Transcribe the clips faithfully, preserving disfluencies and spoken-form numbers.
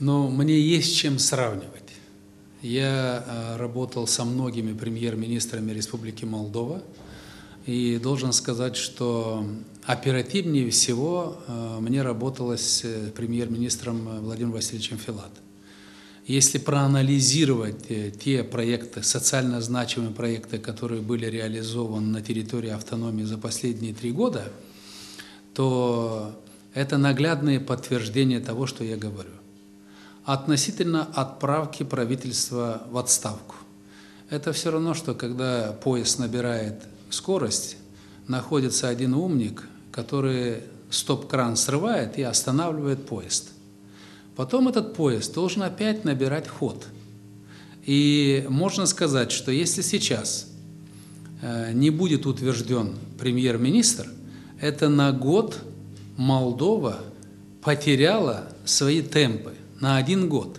Но мне есть чем сравнивать. Я э, работал со многими премьер-министрами Республики Молдова и должен сказать, что оперативнее всего э, мне работалось с премьер-министром Владимиром Васильевичем Филатовым. Если проанализировать э, те проекты, социально значимые проекты, которые были реализованы на территории автономии за последние три года, то это наглядное подтверждение того, что я говорю. Относительно отправки правительства в отставку. Это все равно, что когда поезд набирает скорость, находится один умник, который стоп-кран срывает и останавливает поезд. Потом этот поезд должен опять набирать ход. И можно сказать, что если сейчас не будет утвержден премьер-министр, это на год Молдова потеряла свои темпы. На один год.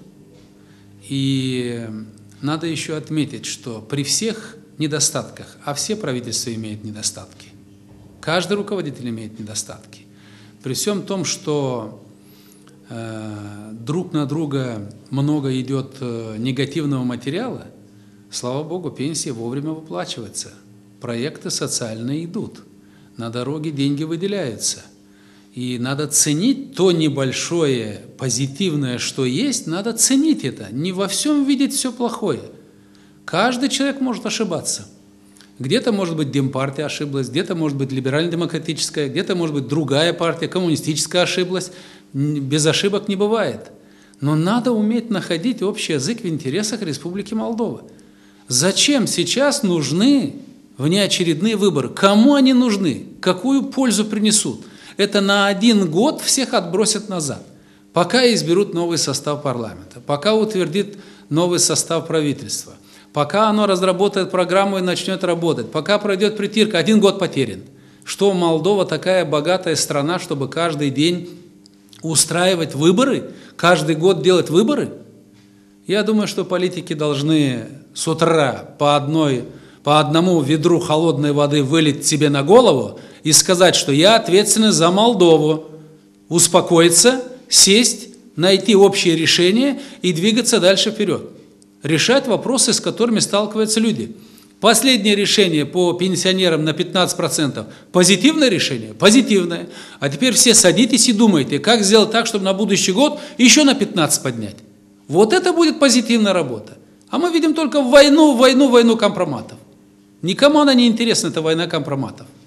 И надо еще отметить, что при всех недостатках, а все правительства имеют недостатки, каждый руководитель имеет недостатки, при всем том, что э, друг на друга много идет э, негативного материала, слава Богу, пенсии вовремя выплачиваются, проекты социальные идут, на дороги деньги выделяются. И надо ценить то небольшое позитивное, что есть, надо ценить это. Не во всем видеть все плохое. Каждый человек может ошибаться. Где-то, может быть, Демпартия ошиблась, где-то, может быть, либерально-демократическая, где-то, может быть, другая партия, коммунистическая ошиблась. Без ошибок не бывает. Но надо уметь находить общий язык в интересах Республики Молдова. Зачем сейчас нужны внеочередные выборы? Кому они нужны? Какую пользу принесут? Это на один год всех отбросят назад, пока изберут новый состав парламента, пока утвердит новый состав правительства, пока оно разработает программу и начнет работать, пока пройдет притирка, один год потерян. Что Молдова такая богатая страна, чтобы каждый день устраивать выборы, каждый год делать выборы? Я думаю, что политики должны с утра по одной, по одному ведру холодной воды вылить себе на голову и сказать, что я ответственный за Молдову, успокоиться, сесть, найти общее решение и двигаться дальше вперед. Решать вопросы, с которыми сталкиваются люди. Последнее решение по пенсионерам на пятнадцать процентов. Позитивное решение? Позитивное. А теперь все садитесь и думайте, как сделать так, чтобы на будущий год еще на пятнадцать поднять. Вот это будет позитивная работа. А мы видим только войну, войну, войну компроматов. Никому она не интересна, эта война компроматов.